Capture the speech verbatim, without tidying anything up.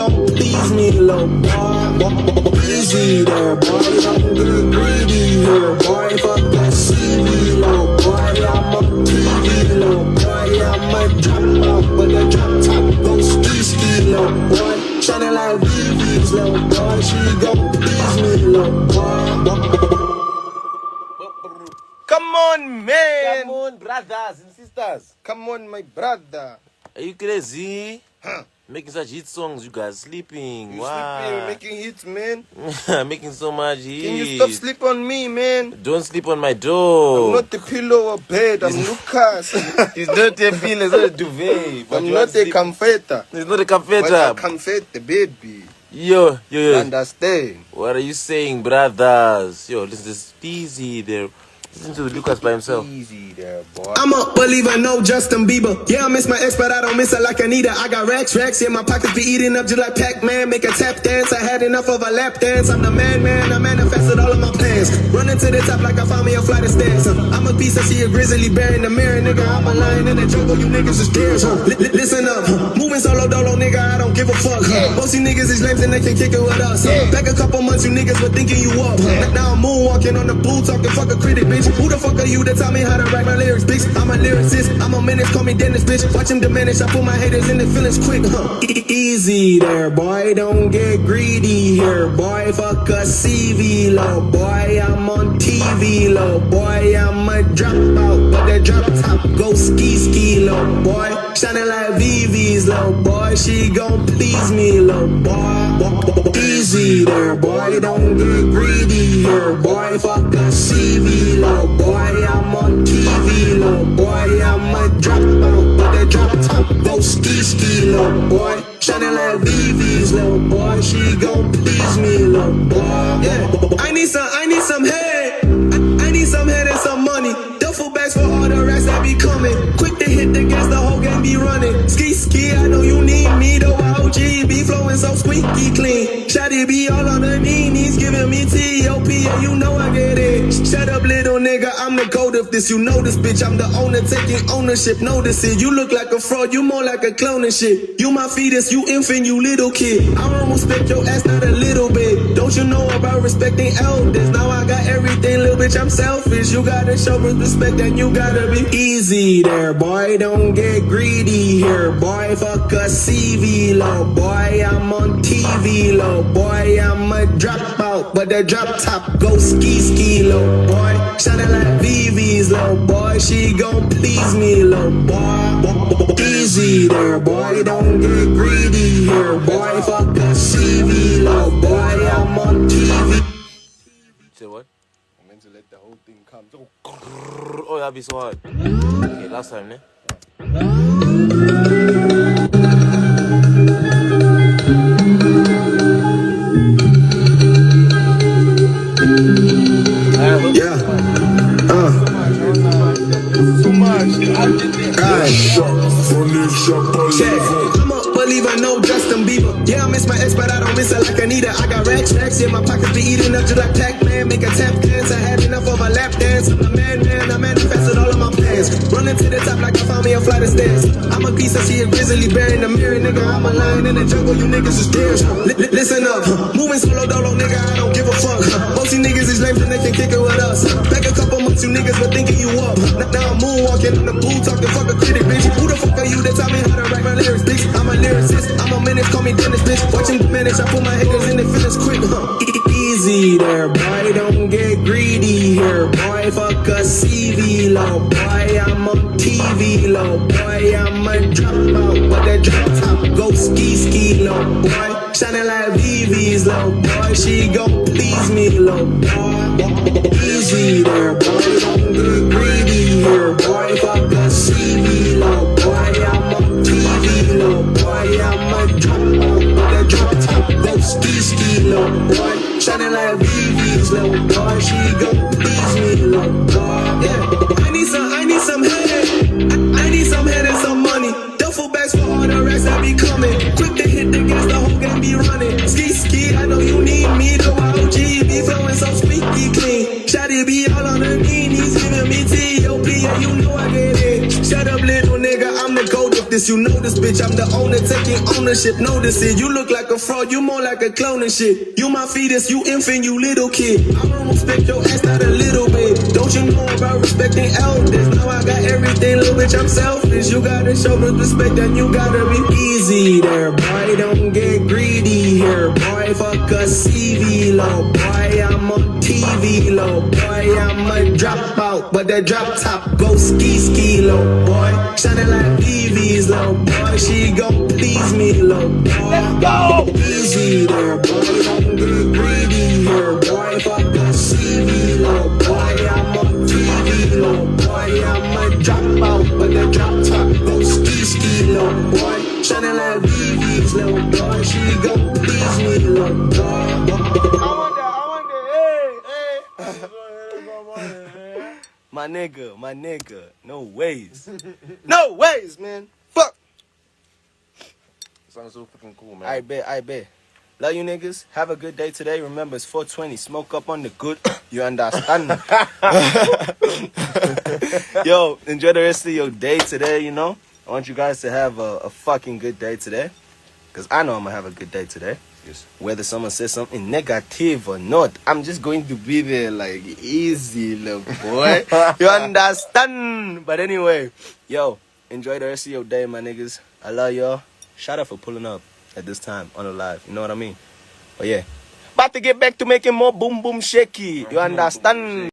gon' please me, little boy. Easy there, boy, don't get greedy here, boy. Fuck that C V, little boy. I'm on T V, little boy. I'm a drop out, but the drop top go ski ski, little boy. Shining like V V's, little boy. She gon' please me, little boy. Come on, man. Come on, brothers and sisters. Come on, my brother. Are you crazy? Huh? Making such hit songs, you guys sleeping. You Wow. sleeping, making hits, man. Making so much hits. Can you stop sleep on me, man? Don't sleep on my door. I'm not the pillow or bed. I'm Lucas. It's not a pillow, it's not a duvet. But I'm you not are a sleep- comforter. It's not a But I comforter. comfort the baby. Yo, yo, yo. Understand? What are you saying, brothers? Yo, listen to this easy there. Listen to Lucas by himself. Easy there, boy. I'm a believer, no Justin Bieber. Yeah, I miss my ex, but I don't miss her like Anita. I got racks, racks, yeah, my pockets be eating up just like Pac-Man. Make a tap dance, I had enough of a lap dance. I'm the man, man, I manifested all of my plans. Running to the top like I found me a flight of stairs. I'm a piece of she a grizzly bear in the mirror, nigga. I'm a lion in the jungle, you niggas is scared. Li li listen up, moving solo dolo, nigga, I don't give a fuck. Most you niggas is lames and they can kick it with us. Back a couple months, you niggas were thinking you up. Now I'm moonwalking on the pool, talking fuck a critic, bitch. Who the fuck are you to tell me how to write my lyrics, bitch? I'm a lyricist, I'm a menace, call me Dennis, bitch. Watch him diminish, I put my haters in the feelings quick, huh? E easy there, boy, don't get greedy here, boy. Fuck a C V, low boy, I'm on T V, low boy. I'm a drop out, but the drop top go ski ski, low boy. Shining like V V's, low boy. She gon' please me, low boy. Easy there, boy, don't get greedy here, boy. Fuck a C V, low boy. I'm on T V, low boy. I'm a drop out, but the drop top go ski ski, low boy. Shining like V V's, little boy. She gon' please me, little boy. Yeah, I need some, I need some head. I, I need some head and some money. Duffel bags for all the racks that be coming. Quick to hit the gas, the whole game be running. Ski ski, I know you need me. The O G be flowing so squeaky clean. Shawty be all on her knees, giving me T O P, yeah, you know I get it. Shut up, little nigga, I'm the goat of this. You know this, bitch, I'm the owner, taking ownership. Notice it, you look like a fraud, you more like a clone and shit. You my fetus, you infant, you little kid. I don't respect your ass, not a little bit. Don't you know about respecting elders? Now I got everything, little bitch, I'm selfish. You gotta show respect and you gotta be easy there, boy. Don't get greedy here, boy. Fuck a C V, low boy. I'm on T V, low boy. I'm a drop out, but the drop top go ski ski, low boy. Shining like V V's, low boy. She gon' please me, low boy. Easy there, boy. Don't get greedy here, boy. Fuck a C V, low boy. I'm on T V. Say what? I'm meant to let the whole thing come. Oh, that'd be so hard. Okay, last time, ne? Yeah. Uh. So much. Check. I'm a believer, no Justin Bieber. Yeah, I miss my ex, but I don't miss her like Anita. I got racks, racks in my pockets, be eating up just like Pac-Man. Make a tap dance, I had enough of a lap dance. I'm a man, man, I manifested all of my plans. Running to the top like I found me a flight of stairs. I'm a piece of she a grizzly bear in the mirror, nigga. I'm a lion in the jungle, you niggas is scared. Li li listen up, moving solo dolo, nigga, I don't give a fuck. Most you niggas is lame and they can kick it with us. Back a couple months, you niggas were thinking you up. Now I'm moonwalking on the pool, talking fuck a critic, bitch. Who the fuck are you to tell me how to write my lyrics, bitch? I'm a lyricist, I'm a menace, call me Dennis, bitch. Watch him diminish, I put my haters in the feelings quick, huh? E easy there, boy, don't get greedy here, boy. Fuck a C V, low boy. I'm on T V, low boy. I'm a drop out, but the drop top go ski ski, low boy. Shining like V V's, low boy. She gon' please me, low boy. Easy there, boy, don't get greedy here, boy. Fuck a C V, low boy. I'm on T V, low boy. I'm a drop out, but the drop top go ski ski, low boy. Shining like V V's, low boy. She gon' please me, low boy. Yeah, I need some, I need some head. I, I need some head and some money. Duffel bags for all the racks that be coming. Quick to hit the gas, the whole game be running. Ski ski, I know you need me. The O G be flowing so squeaky clean. Shawty be all on her knees, giving me T O P, yeah, you know I get it. Shut up, little nigga, I'm the goat of this, you know this bitch. I'm the owner, taking ownership, notice it. You look like a fraud, you more like a clone and shit. You my fetus, you infant, you little kid. I don't respect your ass, not a little bit. Don't you know about respecting elders? Now I got everything, little bitch, I'm selfish. You gotta show me respect and you gotta be easy there, boy. Don't get greedy here, boy. Fuck a C V, low boy. I'm on T V, low boy. I'm a dropout, but that drop top go ski ski, low boy. Shining like T Vs, low boy. She gon' please me, low boy. Let's go. Easy there, boy. Don't get greedy here, boy. Fuck a C V, low boy. I'm on T V, low boy. I'm a dropout, but that drop top go ski ski, low boy. Shining like T Vs, low boy. She gon' please me, low boy. My nigga, my nigga, no ways. No ways, man. Fuck. Sounds so freaking cool, man. I bet, I bet. Love you niggas. Have a good day today. Remember, it's four twenty. Smoke up on the good. You understand? Yo, enjoy the rest of your day today, you know? I want you guys to have a, a fucking good day today. Because I know I'm going to have a good day today. Yes. Whether someone says something negative or not, I'm just going to be there like, easy, little boy. You understand? But anyway, yo, enjoy the rest of your day, my niggas. I love y'all. Shout out for pulling up at this time on the live. You know what I mean? But yeah, about to get back to making more boom boom shaky. You understand?